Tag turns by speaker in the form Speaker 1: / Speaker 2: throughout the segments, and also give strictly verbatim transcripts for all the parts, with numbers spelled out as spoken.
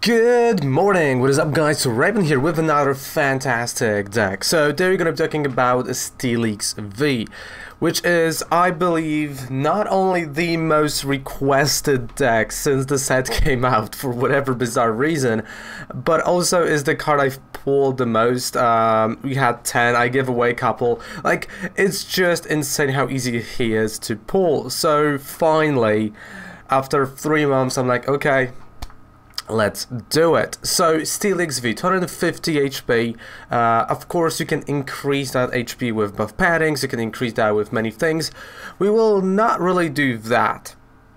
Speaker 1: Good morning, what is up guys? So Raven here with another fantastic deck. So today we're going to be talking about Steelix V, which is, I believe, not only the most requested deck since the set came out for whatever bizarre reason, but also is the card I've pulled the most. Um, we had ten, I give away a couple. Like, it's just insane how easy he is to pull. So finally, after three months, I'm like, okay, let's do it. So Steelix V, two hundred fifty H P. Uh, of course, you can increase that H P with buff paddings. You can increase that with many things. We will not really do that.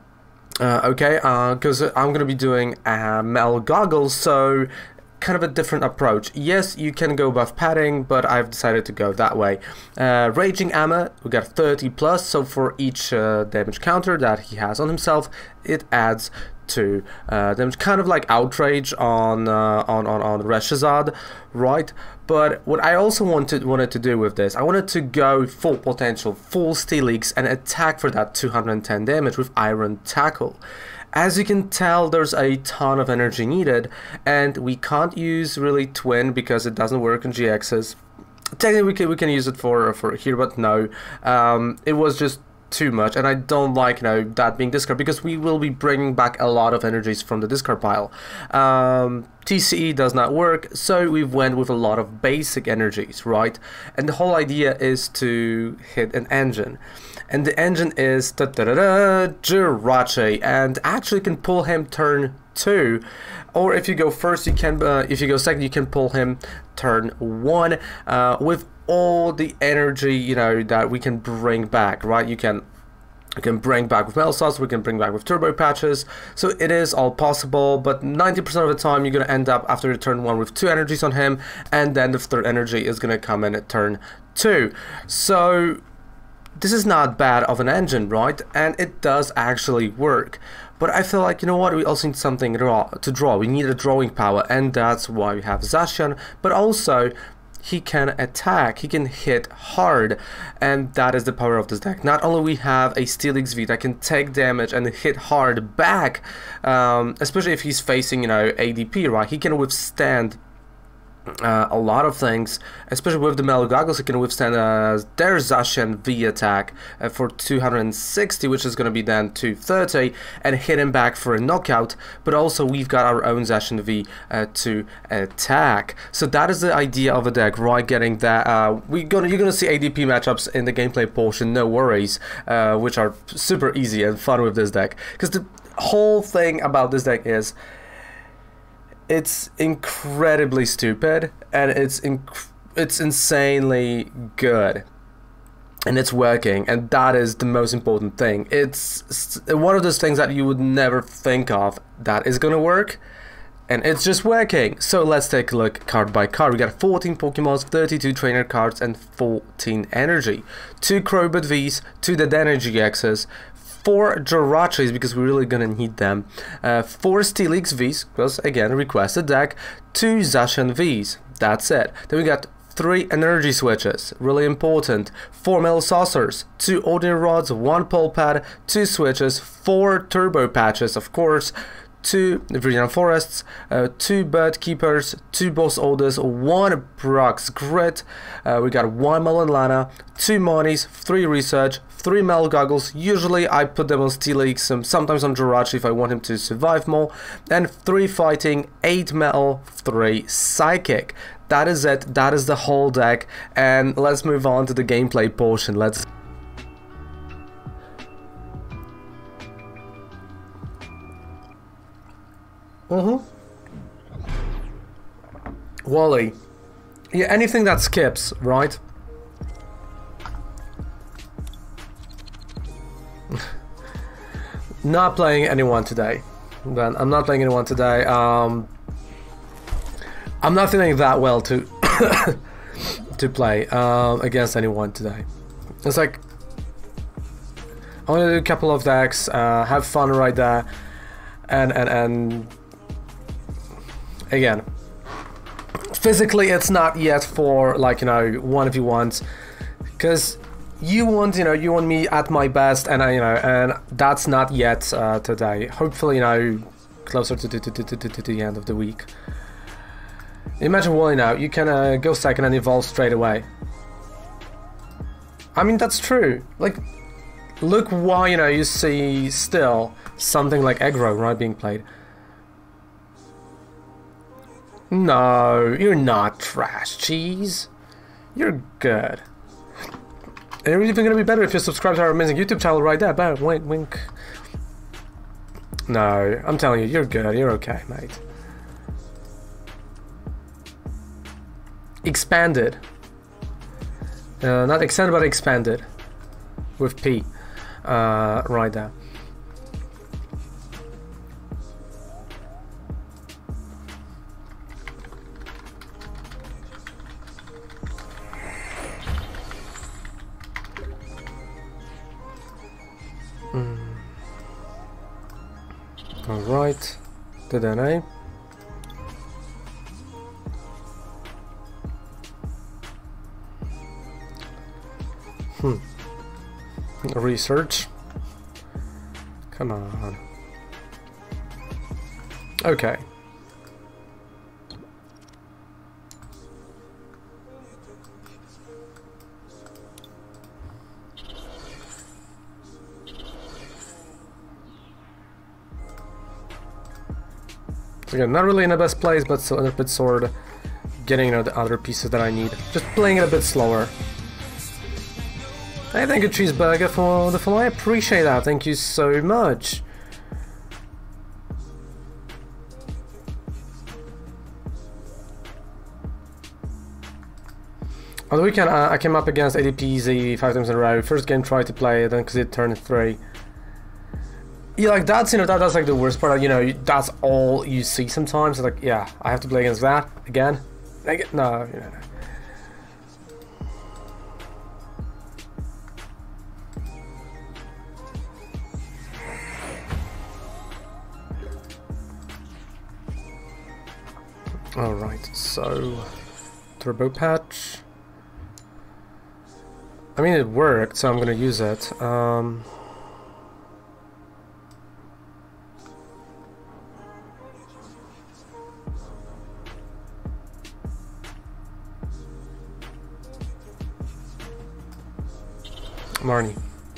Speaker 1: Uh, okay, because uh, I'm gonna be doing uh, metal goggles, so kind of a different approach. Yes, you can go buff padding, but I've decided to go that way. Uh, raging ammo, we got thirty plus, so for each uh, damage counter that he has on himself, it adds to uh, damage, kind of like outrage on uh, on on on Reshazad, right? But what I also wanted wanted to do with this, I wanted to go full potential, full Steelix, and attack for that two hundred ten damage with Iron Tackle. As you can tell, there's a ton of energy needed, and we can't use really Twin because it doesn't work on G Xs. Technically, we can we can use it for for here, but no, um, it was just too much, and I don't like, you know, that being discard, because we will be bringing back a lot of energies from the discard pile. Um, T C E does not work, so we went with a lot of basic energies, right? And the whole idea is to hit an engine, and the engine is da da da da Jirachi, and actually can pull him turn two, or if you go first, you can. Uh, if you go second, you can pull him turn one uh, with all the energy, you know, that we can bring back, right? You can you can bring back with Metal Sauce, we can bring back with Turbo Patches, so it is all possible, but ninety percent of the time you're going to end up after turn one with two energies on him, and then the third energy is going to come in at turn two. So this is not bad of an engine, right? And it does actually work. But I feel like, you know what, we also need something draw, to draw. We need a drawing power, and that's why we have Zacian, but also he can attack, he can hit hard, and that is the power of this deck. Not only we have a Steelix V that can take damage and hit hard back, um, especially if he's facing, you know, A D P, right? He can withstand Uh, a lot of things, especially with the metal goggles. He can withstand uh, their Zacian V attack uh, for two hundred sixty, which is going to be then two thirty, and hit him back for a knockout. But also we've got our own Zacian V uh, to attack. So that is the idea of a deck, right? Getting that. Uh, we gonna you're gonna see A D P matchups in the gameplay portion, no worries, uh, which are super easy and fun with this deck. Because the whole thing about this deck is, it's incredibly stupid, and it's inc it's insanely good, and it's working, and that is the most important thing. It's one of those things that you would never think of that is gonna work, and it's just working. So let's take a look card by card. We got fourteen Pokemons, thirty-two trainer cards, and fourteen energy, two Crobat Vs, two Dead Energy X's, four Jirachis, because we're really gonna need them, uh, four Steelix Vs, because again, requested deck, two Zacian Vs, that's it. Then we got three energy switches, really important, four Metal Saucers, two Ordinary Rods, one Pole Pad, two switches, four Turbo Patches, of course, two Viridian Forests, uh, two Bird Keepers, two Boss Orders, one Brock's Grit, uh, we got one Melon Lana, two Monies, three Research, three Metal Goggles. Usually I put them on Steelix, um, sometimes on Jirachi if I want him to survive more, and three Fighting, eight Metal, three Psychic. That is it, that is the whole deck, and let's move on to the gameplay portion. Let's Uh-huh. Wally. Yeah, anything that skips, right? Not playing anyone today. Then I'm not playing anyone today. Um, I'm not feeling that well to to play um, against anyone today. It's like I want to do a couple of decks, uh, have fun right there, and and and. Again, physically it's not yet for, like, you know, one v ones, because you want, you know, you want me at my best, and I, you know, and that's not yet uh, today. Hopefully, you know, closer to the, to, to, to, to the end of the week. Imagine walling out, you can uh, go second and evolve straight away. I mean, that's true. Like, look why, you know, you see still something like aggro, right, being played. No, you're not trash, cheese. You're good. And you're even gonna be better if you subscribe to our amazing YouTube channel right there. But wink, wink. No, I'm telling you, you're good. You're okay, mate. Expanded. Uh, not extended, but expanded. With P. Uh, right there. Mm. Alright. Did I know? Hmm. Research. Come on. Okay. So again, not really in the best place, but still a bit sort of getting, you know, the other pieces that I need. Just playing it a bit slower. Hey, thank you, Cheeseburger, for the follow. I appreciate that. Thank you so much. On the weekend, uh, I came up against A D P Z five times in a row. First game, tried to play it, then because it turned three. Yeah, like that's, you know, that, that's like the worst part. You know, that's all you see sometimes. Like, yeah, I have to play against that again. Like, no, you know. Alright, so turbo patch. I mean, it worked, so I'm gonna use it. Um, Marnie.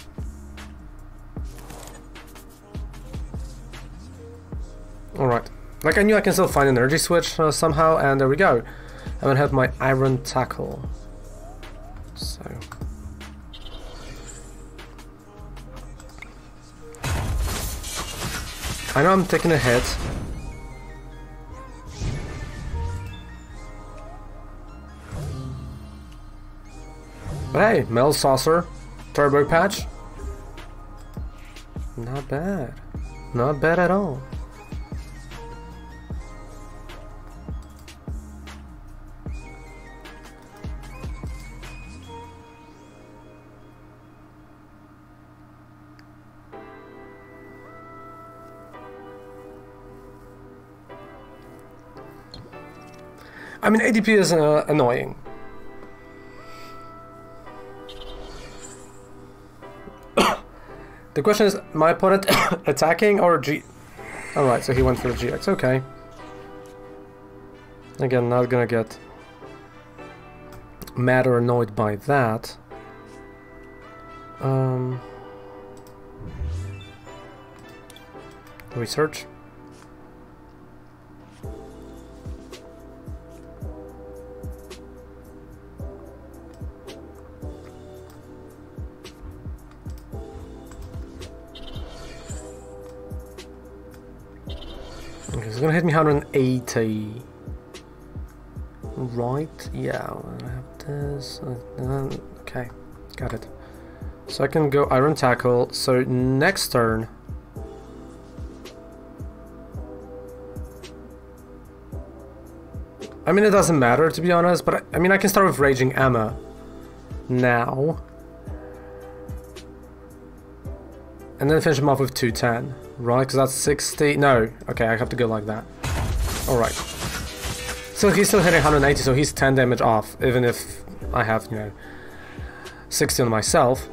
Speaker 1: Alright. Like, I knew I can still find an energy switch uh, somehow, and there we go. I'm gonna have my iron tackle. So. I know I'm taking a hit. But hey, Metal Saucer, Turbo Patch. Not bad. Not bad at all. I mean, A D P is uh, annoying. The question is, my opponent attacking or G... Alright, so he went for the G X, okay. Again, not gonna get mad or annoyed by that. Um... Research. Okay, it's gonna hit me one hundred eighty. Right, yeah, I have this. Uh, okay, got it. So I can go Iron Tackle. So next turn. I mean, it doesn't matter, to be honest, but I, I mean, I can start with Raging Emma now. And then finish him off with two ten, right? Because that's sixty. No, okay, I have to go like that. Alright. So he's still hitting one hundred eighty, so he's ten damage off, even if I have, you know, sixty on myself.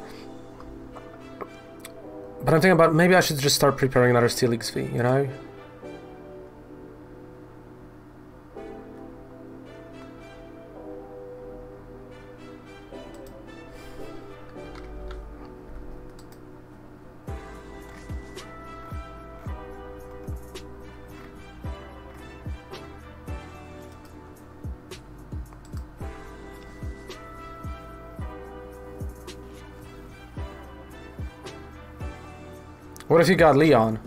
Speaker 1: But I'm thinking about maybe I should just start preparing another Steelix V, you know? What if you got Leon?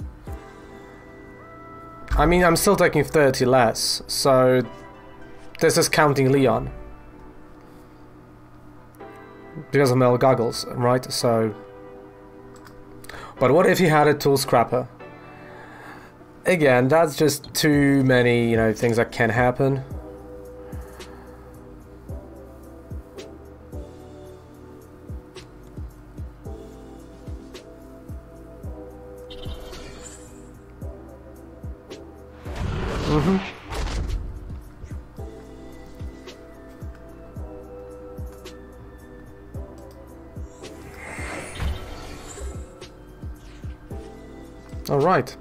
Speaker 1: I mean, I'm still taking thirty less, so this is counting Leon. Because of metal goggles, right? So... But what if you had a tool scrapper? Again, that's just too many, you know, things that can happen. Mm-hmm. All right.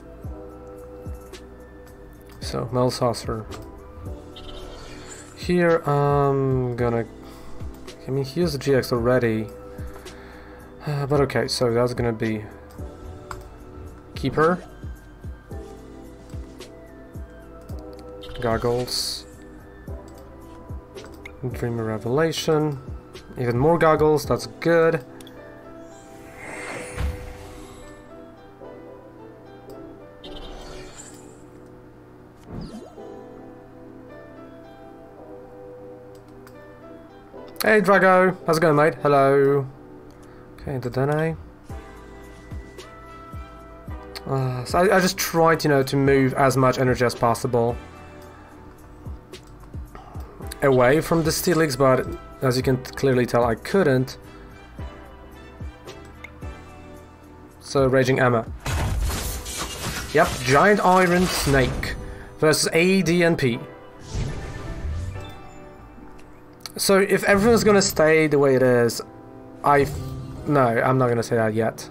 Speaker 1: So, metal saucer. Here, I'm gonna... I mean, he used the G X already. Uh, but okay, so that's gonna be... Keeper. Goggles. Dreamer Revelation. Even more goggles, that's good. Hey Drago, how's it going, mate? Hello. Okay, the Dene. Uh, so I, I just tried, you know, to move as much energy as possible away from the Steelix, but as you can clearly tell, I couldn't. So, Raging Emma. Yep, Giant Iron Snake versus A D N P. So, if everyone's gonna stay the way it is, I... No, I'm not gonna say that yet.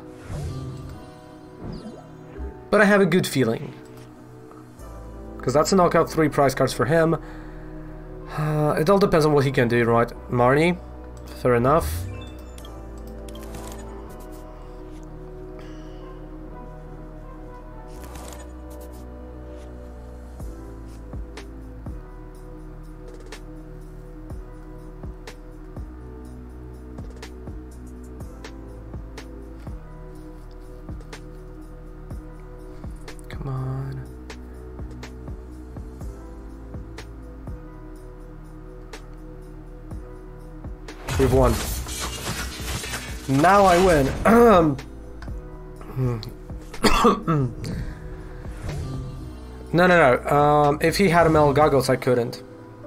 Speaker 1: But I have a good feeling. Because that's a knockout, three prize cards for him. Uh, it all depends on what he can do, right? Marnie, fair enough. Come on. We've won. Now I win. no, no, no. Um, if he had a metal goggles, I couldn't.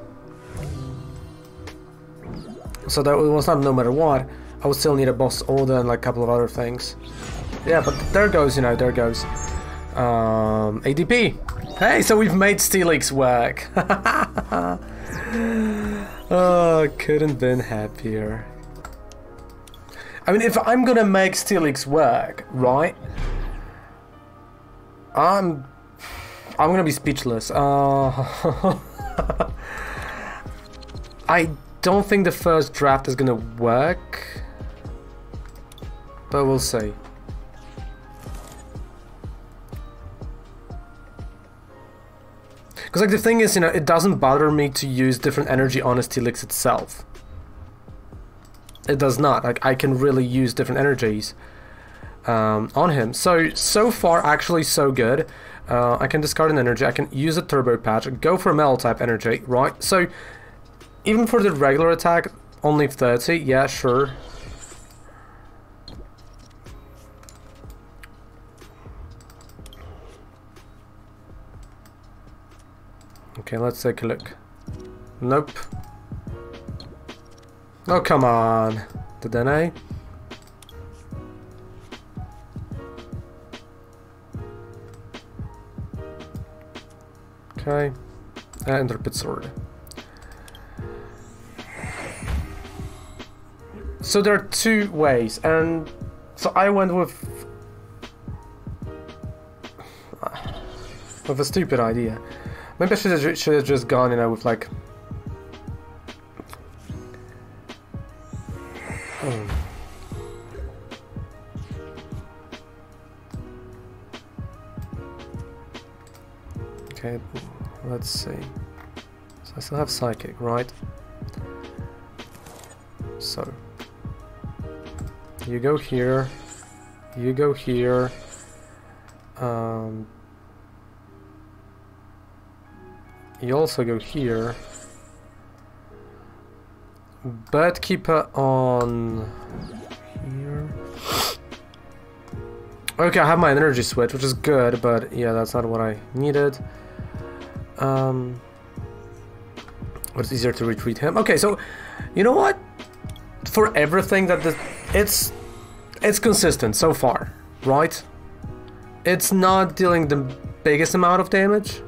Speaker 1: So that was not no matter what. I would still need a boss order and like a couple of other things. Yeah, but there goes, you know, there goes. Um, A D P. Hey, so we've made Steelix work. Oh, couldn't been happier. I mean, if I'm gonna make Steelix work, right? I'm... I'm gonna be speechless. Uh, I don't think the first draft is gonna work. But we'll see. Because like the thing is, you know, it doesn't bother me to use different energy on a Steelix itself. It does not. Like I can really use different energies um, on him. So so far, actually, so good. Uh, I can discard an energy. I can use a turbo patch. Go for metal type energy, right? So even for the regular attack, only thirty. Yeah, sure. Okay, let's take a look. Nope. Oh, come on. The Dene. Okay. And Rapid Sword. So there are two ways, and so I went with with a stupid idea. Maybe I should have, should have just gone, you know, with like... Oh. Okay, let's see. So I still have Psychic, right? So... You go here, You go here. Um, you also go here. But keep her on here. Okay, I have my energy switch, which is good, but yeah, that's not what I needed. Um, but it's easier to retreat him. Okay, so you know what? For everything that the it's it's consistent so far, right? It's not dealing the biggest amount of damage.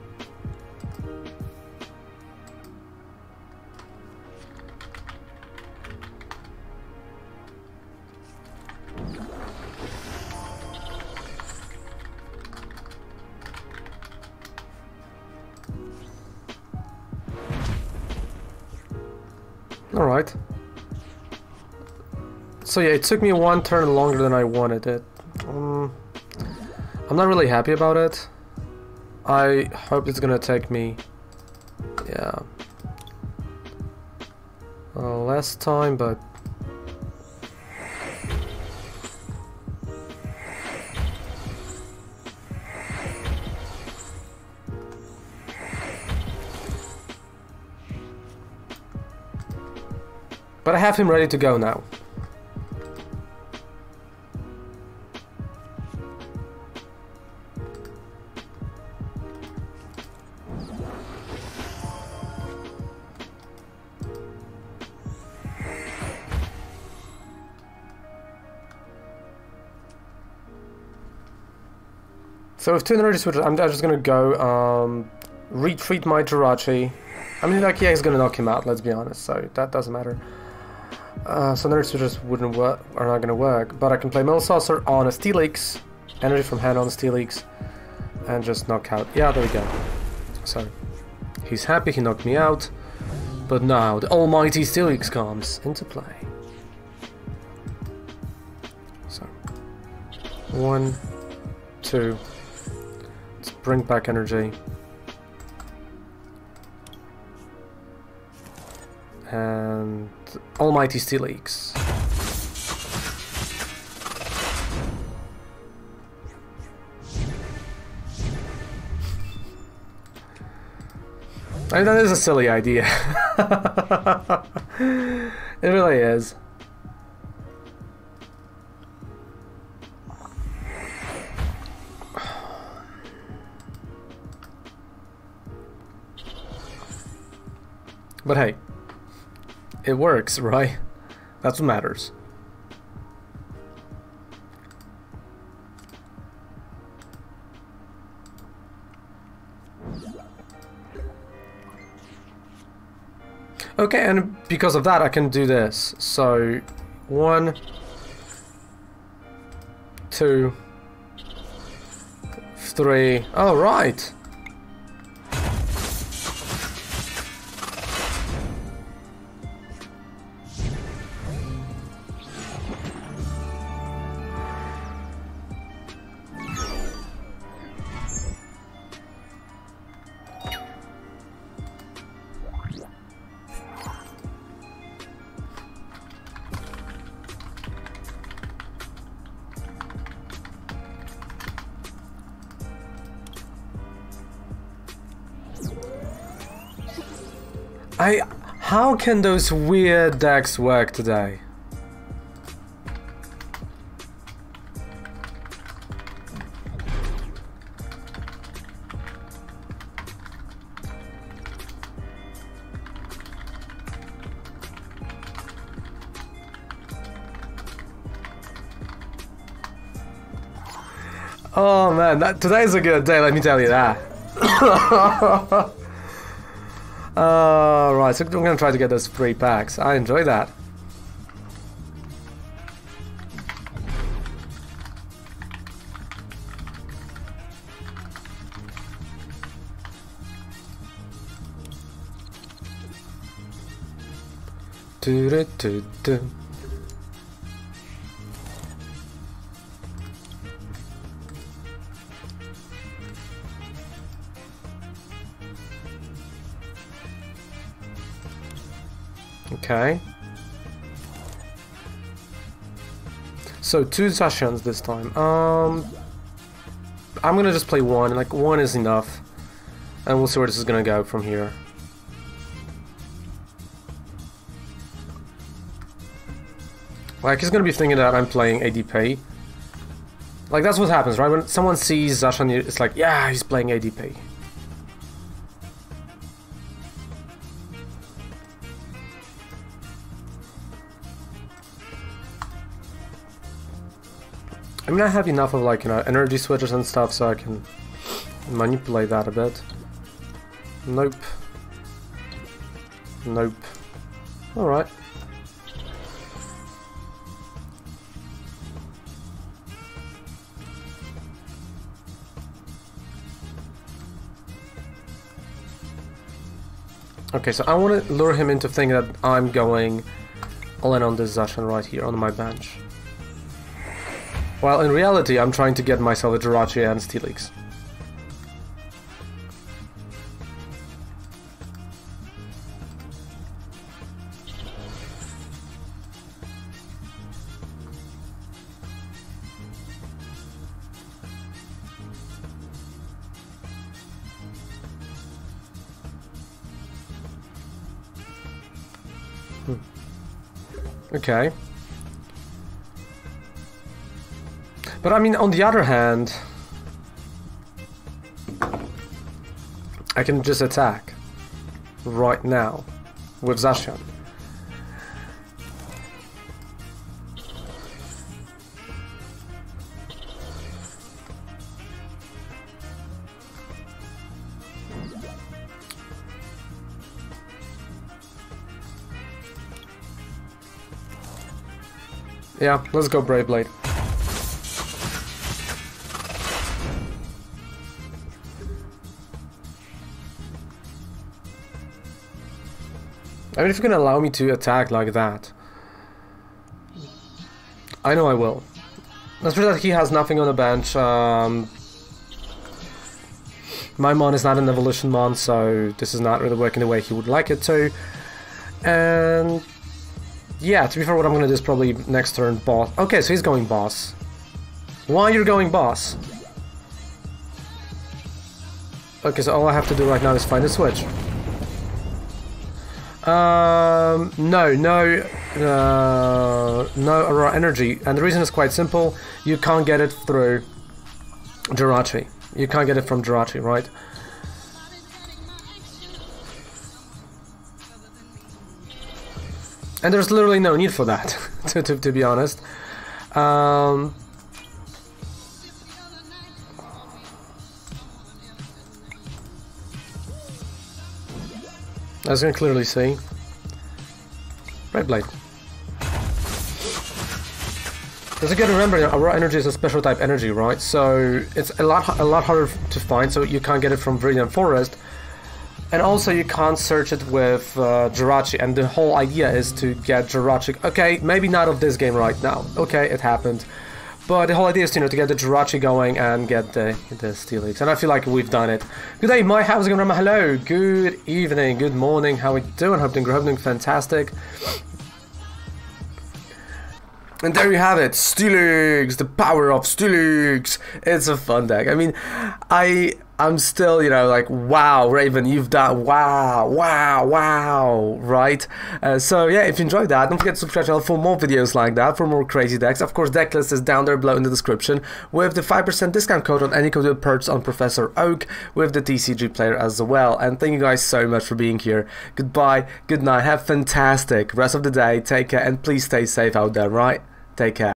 Speaker 1: Alright. So yeah, it took me one turn longer than I wanted it. Um, I'm not really happy about it. I hope it's gonna take me... yeah... Uh, less time, but... But I have him ready to go now. So with two energy switches, I'm just gonna go um, retreat my Jirachi. I mean, like, yeah, he's gonna knock him out, let's be honest, so that doesn't matter. Uh, so energy switches wouldn't work, are not gonna work, but I can play Mill Saucer on a Steelix, energy from hand on Steelix, and just knock out. Yeah, there we go. So he's happy he knocked me out, but now the almighty Steelix comes into play. So one, two. Let's bring back energy. And almighty Steelix. I mean, that is a silly idea. It really is. But hey, it works, right? That's what matters. Okay, and because of that, I can do this. So, one, two, three. Oh, right. I... How can those weird decks work today? Oh man, that, today's a good day, let me tell you that. Uh, right, so I'm gonna try to get those free packs. I enjoy that. Do do do do. Okay. So two Zacians this time. Um, I'm gonna just play one. Like one is enough, and we'll see where this is gonna go from here. Like he's gonna be thinking that I'm playing A D P. Like that's what happens, right? When someone sees Zacian, it's like, yeah, he's playing A D P. I mean, I have enough of like, you know, energy switches and stuff so I can manipulate that a bit. Nope. Nope. Alright. Okay, so I want to lure him into thinking that I'm going all in on this Zacian right here on my bench. While in reality, I'm trying to get myself a Jirachi and Steelix. Hmm. Okay. But I mean, on the other hand, I can just attack right now with Zacian. Yeah, let's go Brave Blade. I mean, if you're gonna allow me to attack like that, I know I will. Let's pretend that he has nothing on the bench. Um, my mon is not an evolution mon, so this is not really working the way he would like it to. And yeah, to be fair, what I'm gonna do is probably next turn boss. Okay, so he's going boss. Why you're going boss? Okay, so all I have to do right now is find a switch. Um, no, no, uh, no Aurora Energy, and the reason is quite simple. You can't get it through Jirachi. You can't get it from Jirachi, right? And there's literally no need for that, to, to, to be honest. Um, as you can clearly see, Red Blade. Because you gotta remember, Aurora Energy is a special type energy, right? So it's a lot, a lot harder to find. So you can't get it from Viridian Forest, and also you can't search it with uh, Jirachi. And the whole idea is to get Jirachi. Okay, maybe not of this game right now. Okay, it happened. But the whole idea is, you know, to get the Jirachi going and get the, the Steelix. And I feel like we've done it. Good day, my how's it going? Hello, good evening, good morning, how are we doing? Hope you're doing fantastic. And there you have it, Steelix, the power of Steelix. It's a fun deck. I mean, I... I'm still, you know, like, wow, Raven, you've done, wow, wow, wow, right? Uh, so, yeah, if you enjoyed that, don't forget to subscribe to the channel for more videos like that, for more crazy decks. Of course, deck list is down there below in the description, with the five percent discount code on any code with perks on Professor Oak, with the T C G player as well. And thank you guys so much for being here. Goodbye, good night, have fantastic rest of the day, take care, and please stay safe out there, right? Take care.